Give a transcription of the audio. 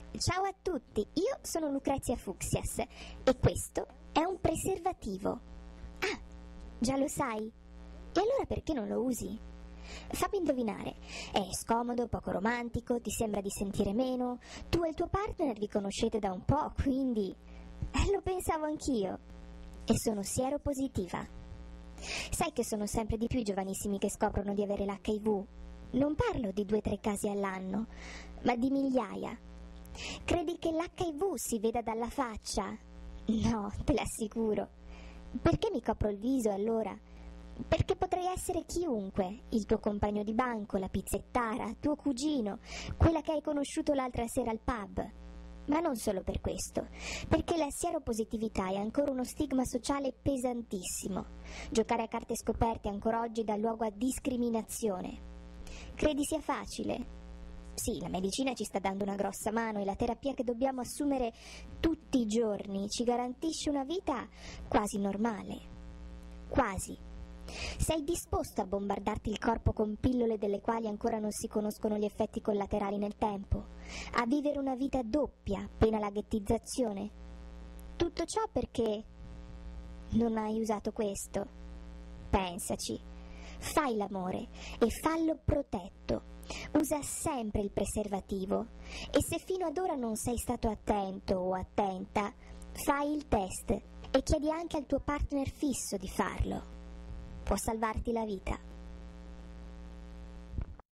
Ciao a tutti, io sono Lucrezia Fucsias e questo è un preservativo. Ah, già lo sai? E allora perché non lo usi? Fammi indovinare, è scomodo, poco romantico, ti sembra di sentire meno, tu e il tuo partner vi conoscete da un po', quindi... lo pensavo anch'io. E sono sieropositiva. Sai che sono sempre di più i giovanissimi che scoprono di avere l'HIV? Non parlo di 2 o 3 casi all'anno, ma di migliaia. Credi che l'HIV si veda dalla faccia? No, te l'assicuro. Perché mi copro il viso allora? Perché potrei essere chiunque, il tuo compagno di banco, la pizzettara, tuo cugino, quella che hai conosciuto l'altra sera al pub. Ma non solo per questo, perché la sieropositività è ancora uno stigma sociale pesantissimo. Giocare a carte scoperte ancora oggi dà luogo a discriminazione. Credi sia facile? Sì, la medicina ci sta dando una grossa mano e la terapia che dobbiamo assumere tutti i giorni ci garantisce una vita quasi normale. Quasi. Sei disposto a bombardarti il corpo con pillole delle quali ancora non si conoscono gli effetti collaterali nel tempo? A vivere una vita doppia, pena la ghettizzazione? Tutto ciò perché non hai usato questo? Pensaci. Fai l'amore e fallo protetto. Usa sempre il preservativo e se fino ad ora non sei stato attento o attenta, fai il test e chiedi anche al tuo partner fisso di farlo. Può salvarti la vita.